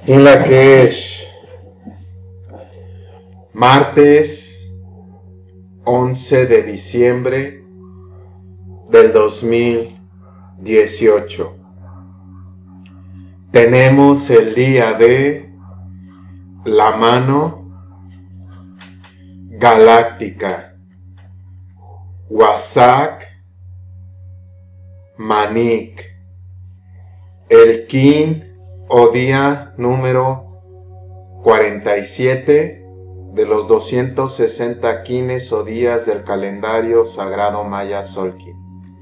En Lakesh, martes 11 de diciembre del 2018. Tenemos el día de la mano galáctica, Wasak Manik, el Kin o día número 47 de los 260 Kines o días del calendario sagrado maya Solkin.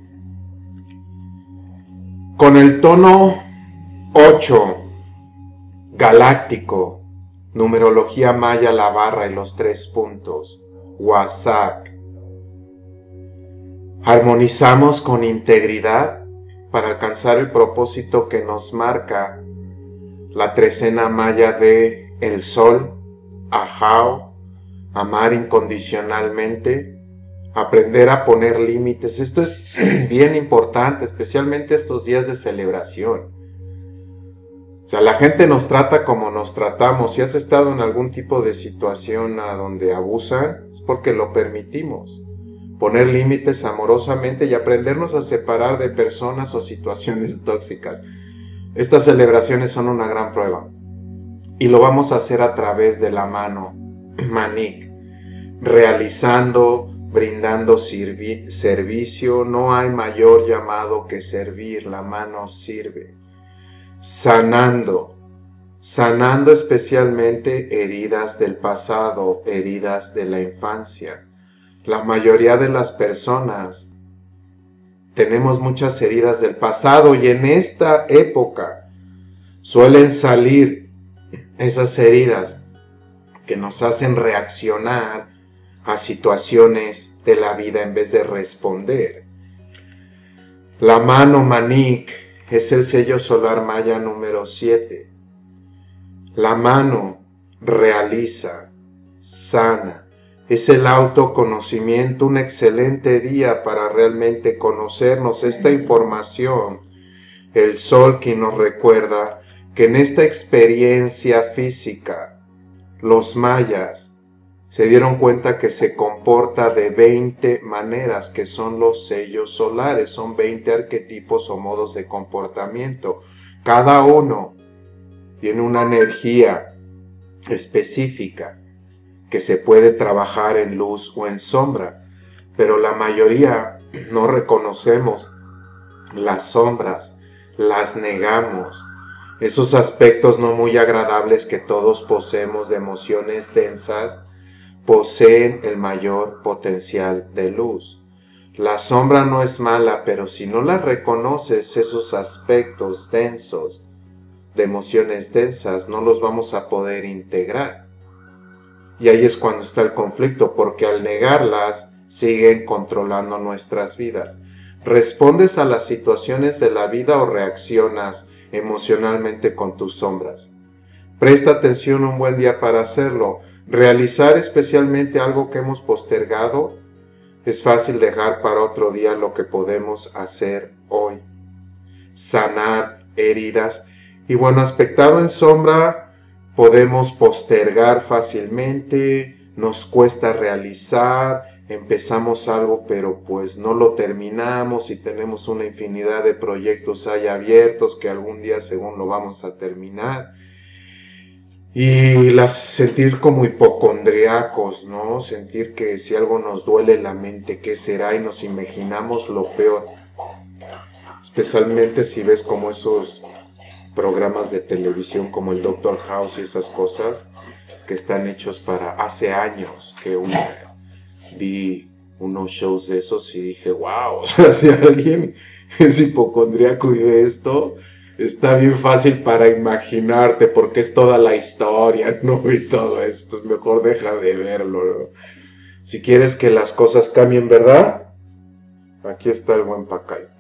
Con el tono 8 galáctico, numerología maya, la barra y los 3 puntos, Wasak, armonizamos con integridad para alcanzar el propósito que nos marca la trecena maya de el sol, Ajao, amar incondicionalmente, aprender a poner límites. Esto es bien importante, especialmente estos días de celebración. O sea, la gente nos trata como nos tratamos. Si has estado en algún tipo de situación a donde abusan, es porque lo permitimos. Poner límites amorosamente y aprendernos a separar de personas o situaciones tóxicas. Estas celebraciones son una gran prueba. Y lo vamos a hacer a través de la mano Manik, realizando, brindando servicio. No hay mayor llamado que servir, la mano sirve. Sanando especialmente heridas del pasado, heridas de la infancia. La mayoría de las personas tenemos muchas heridas del pasado y en esta época suelen salir esas heridas que nos hacen reaccionar a situaciones de la vida en vez de responder. La mano Manik es el sello solar maya número 7. La mano realiza, sana. Es el autoconocimiento, un excelente día para realmente conocernos. Esta información, el sol que nos recuerda que en esta experiencia física, los mayas se dieron cuenta que se comporta de 20 maneras, que son los sellos solares, son 20 arquetipos o modos de comportamiento. Cada uno tiene una energía específica que se puede trabajar en luz o en sombra, pero la mayoría no reconocemos las sombras, las negamos. Esos aspectos no muy agradables que todos poseemos de emociones densas, poseen el mayor potencial de luz. La sombra no es mala, pero si no la reconoces, esos aspectos densos, de emociones densas, no los vamos a poder integrar. Y ahí es cuando está el conflicto, porque al negarlas, siguen controlando nuestras vidas. ¿Respondes a las situaciones de la vida o reaccionas emocionalmente con tus sombras? Presta atención, un buen día para hacerlo. Realizar especialmente algo que hemos postergado. Es fácil dejar para otro día lo que podemos hacer hoy. Sanar heridas. Y bueno, aspectado en sombra, podemos postergar fácilmente, nos cuesta realizar, empezamos algo pero pues no lo terminamos y tenemos una infinidad de proyectos ahí abiertos que algún día según lo vamos a terminar. Y sentir como hipocondriacos, ¿no? Sentir que si algo nos duele la mente, ¿qué será? Y nos imaginamos lo peor. Especialmente si ves como esos programas de televisión como el Dr. House y esas cosas que están hechos para hace años que vi unos shows de esos y dije, wow, o sea, si alguien es hipocondríaco y ve esto, está bien fácil para imaginarte porque es toda la historia, no vi todo esto, mejor deja de verlo, ¿no? Si quieres que las cosas cambien, ¿verdad? Aquí está el buen Pacay.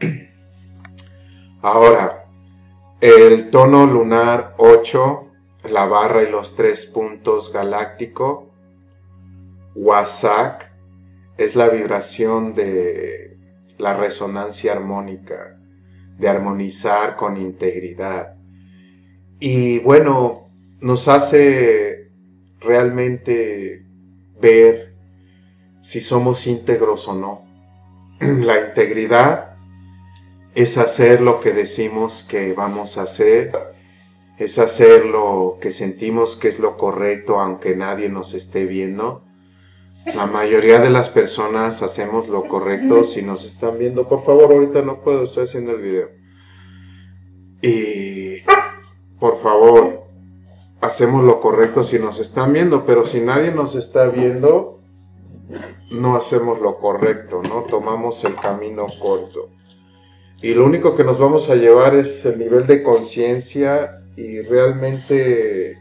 Ahora, el tono lunar 8, la barra y los 3 puntos galáctico, Wasak, es la vibración de la resonancia armónica, de armonizar con integridad. Y bueno, nos hace realmente ver si somos íntegros o no. La integridad es hacer lo que decimos que vamos a hacer, es hacer lo que sentimos que es lo correcto aunque nadie nos esté viendo. La mayoría de las personas hacemos lo correcto si nos están viendo. Por favor, ahorita no puedo, estoy haciendo el video. Y por favor, hacemos lo correcto si nos están viendo, pero si nadie nos está viendo, no hacemos lo correcto, ¿no? Tomamos el camino corto. Y lo único que nos vamos a llevar es el nivel de conciencia y realmente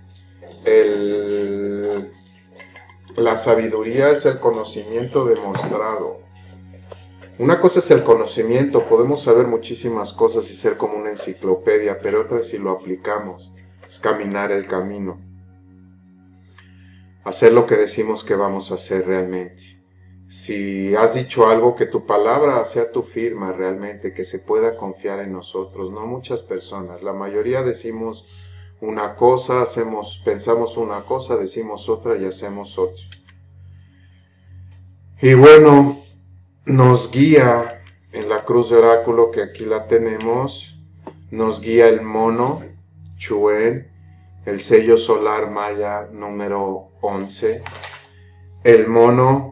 la sabiduría es el conocimiento demostrado. Una cosa es el conocimiento, podemos saber muchísimas cosas y ser como una enciclopedia, pero otra es si lo aplicamos, es caminar el camino. Hacer lo que decimos que vamos a hacer realmente. Si has dicho algo, que tu palabra sea tu firma realmente, que se pueda confiar en nosotros, no muchas personas. La mayoría decimos una cosa, pensamos una cosa, decimos otra y hacemos otra. Y bueno, nos guía en la cruz de oráculo, que aquí la tenemos, nos guía el mono, Chuen, el sello solar maya número 11. El mono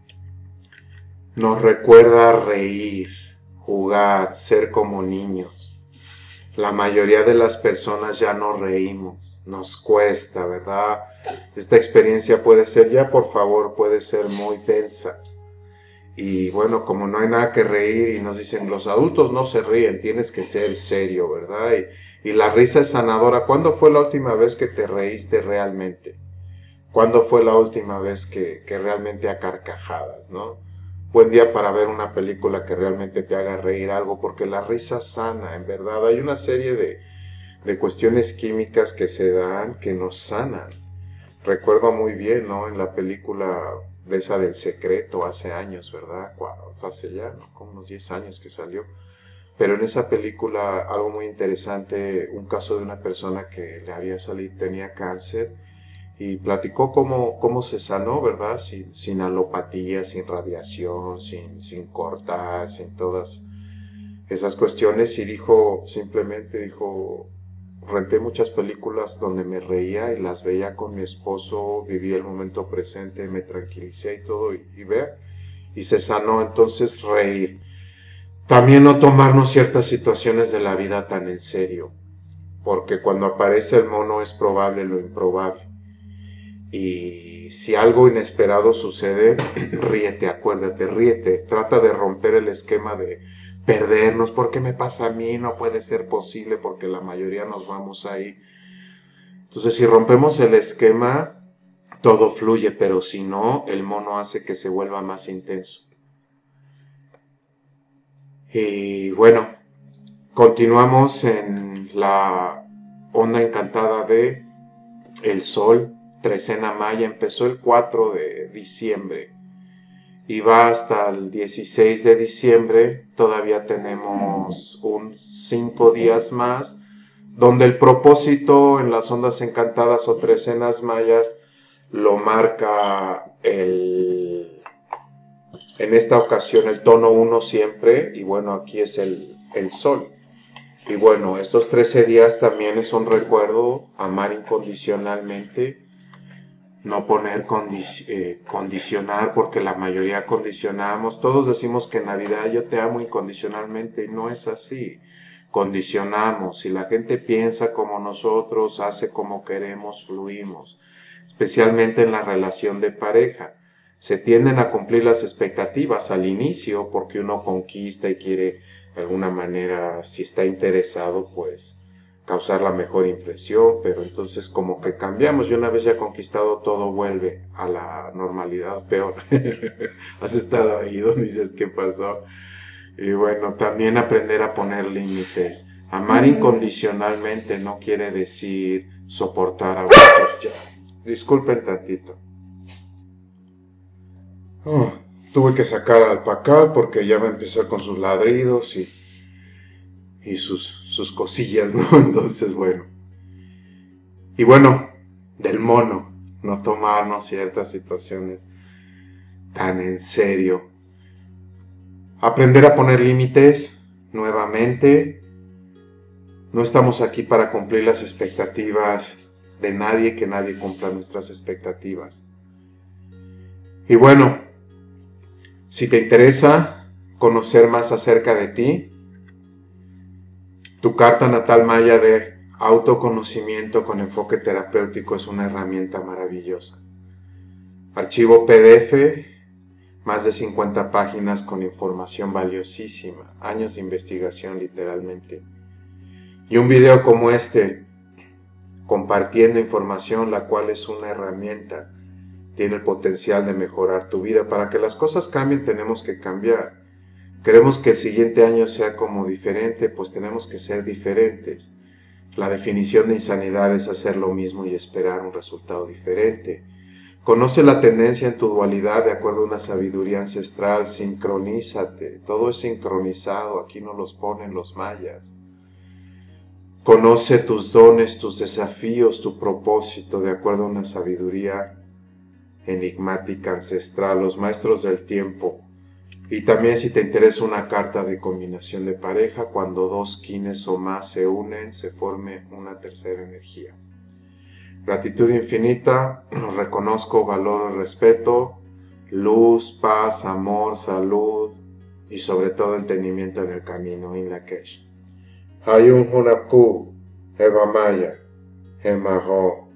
nos recuerda reír, jugar, ser como niños. La mayoría de las personas ya no reímos, nos cuesta, ¿verdad? Esta experiencia puede ser, ya por favor, puede ser muy densa. Y bueno, como no hay nada que reír y nos dicen, los adultos no se ríen, tienes que ser serio, ¿verdad? Y la risa es sanadora. ¿Cuándo fue la última vez que te reíste realmente? ¿Cuándo fue la última vez que realmente a carcajadas, no? Buen día para ver una película que realmente te haga reír algo, porque la risa sana, en verdad. Hay una serie de cuestiones químicas que se dan que nos sanan. Recuerdo muy bien, ¿no? En la película de esa del Secreto, hace años, ¿verdad? Hace ya, ¿no? Como unos 10 años que salió. Pero en esa película, algo muy interesante, un caso de una persona que le había salido, tenía cáncer, y platicó cómo se sanó, ¿verdad? Sin alopatía, sin radiación, sin cortar, sin todas esas cuestiones. Y simplemente dijo, renté muchas películas donde me reía y las veía con mi esposo, viví el momento presente, me tranquilicé y todo, y vea, y se sanó. Entonces, reír. También no tomarnos ciertas situaciones de la vida tan en serio, porque cuando aparece el mono es probable lo improbable. Y si algo inesperado sucede, ríete, acuérdate, ríete. Trata de romper el esquema de perdernos. ¿Por qué me pasa a mí? No puede ser posible, porque la mayoría nos vamos ahí. Entonces, si rompemos el esquema, todo fluye, pero si no, el mono hace que se vuelva más intenso. Y bueno, continuamos en la onda encantada de el sol. Trecena maya empezó el 4 de diciembre y va hasta el 16 de diciembre. Todavía tenemos 5 días más, donde el propósito en las ondas encantadas o trecenas mayas lo marca en esta ocasión el tono 1 siempre, y bueno, aquí es el sol. Y bueno, estos 13 días también es un recuerdo, amar incondicionalmente. No condicionar, porque la mayoría condicionamos. Todos decimos que en Navidad yo te amo incondicionalmente, y no es así. Condicionamos. Si la gente piensa como nosotros, hace como queremos, fluimos. Especialmente en la relación de pareja. Se tienden a cumplir las expectativas al inicio, porque uno conquista y quiere, de alguna manera, si está interesado, pues causar la mejor impresión, pero entonces como que cambiamos, y una vez ya conquistado todo vuelve a la normalidad, peor. Has estado ahí donde dices qué pasó. Y bueno, también aprender a poner límites. Amar incondicionalmente no quiere decir soportar abusos. Ya, disculpen tantito. Tuve que sacar al Pacal porque ya va a empezar con sus ladridos y sus cosillas, ¿no? Entonces, bueno. Y bueno, del mono, no tomarnos ciertas situaciones tan en serio. Aprender a poner límites nuevamente. No estamos aquí para cumplir las expectativas de nadie, que nadie cumpla nuestras expectativas. Y bueno, si te interesa conocer más acerca de ti, tu carta natal maya de autoconocimiento con enfoque terapéutico es una herramienta maravillosa. Archivo PDF, más de 50 páginas con información valiosísima, años de investigación literalmente. Y un video como este, compartiendo información, la cual es una herramienta, tiene el potencial de mejorar tu vida. Para que las cosas cambien, tenemos que cambiar. Queremos que el siguiente año sea como diferente, pues tenemos que ser diferentes. La definición de insanidad es hacer lo mismo y esperar un resultado diferente. Conoce la tendencia en tu dualidad de acuerdo a una sabiduría ancestral, sincronízate. Todo es sincronizado, aquí no los ponen los mayas. Conoce tus dones, tus desafíos, tu propósito de acuerdo a una sabiduría enigmática ancestral, los maestros del tiempo. Y también si te interesa una carta de combinación de pareja, cuando dos quines o más se unen, se forme una tercera energía. Gratitud infinita, los reconozco, valoro, respeto, luz, paz, amor, salud y sobre todo entendimiento en el camino, in Lakesh. Hayun Hunapku, Eva Maya, Emaho.